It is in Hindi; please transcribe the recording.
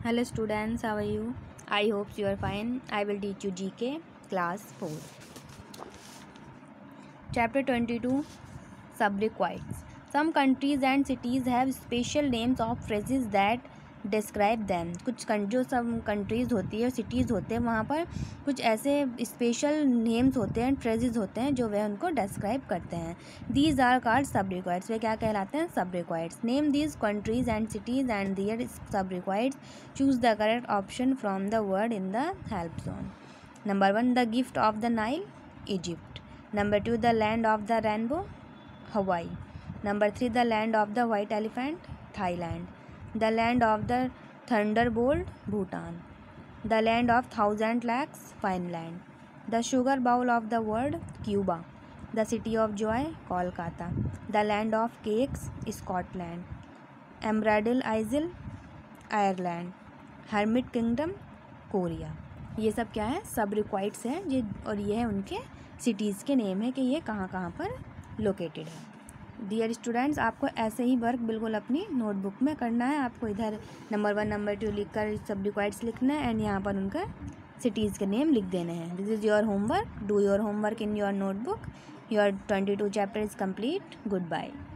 Hello students, how are you? I hope you are fine. I will teach you GK class 4. Chapter 22 Subrequisites. Some countries and cities have special names of phrases that describe them. कुछ जो सब कंट्रीज़ होती है, सिटीज़ होते हैं, वहाँ पर कुछ ऐसे स्पेशल नेम्स होते हैं, फ्रेजेस होते हैं जो वह उनको डिस्क्राइब करते हैं. दीज आर कॉल्ड सब रिक्वायर्ड्स. वे क्या कहलाते हैं? Sobriquets. Name these countries and cities and their sobriquets. Choose the correct option from the word in the help zone. Number 1 the gift of the Nile, Egypt. Number 2 the land of the rainbow, Hawaii. Number 3 the land of the white elephant, Thailand. The land of the thunderbolt, Bhutan. The land of thousand lakes, Finland. The sugar bowl of the world, Cuba. The city of joy, Kolkata. The land of cakes, Scotland. Emerald Isle, Ireland. Hermit Kingdom, Korea. ये सब क्या है? सब रिक्वायर्ड्स हैं ये, और ये है उनके सिटीज़ के नेम है कि ये कहाँ कहाँ पर लोकेटेड है. डियर स्टूडेंट्स, आपको ऐसे ही वर्क बिल्कुल अपनी नोटबुक में करना है. आपको इधर नंबर 1 नंबर 2 लिख कर सब रिक्वायर्ड्स लिखना है एंड यहाँ पर उनका सिटीज़ के नेम लिख देने हैं. This is your homework. Do your homework in your notebook. Your 22 chapter is complete. Good bye.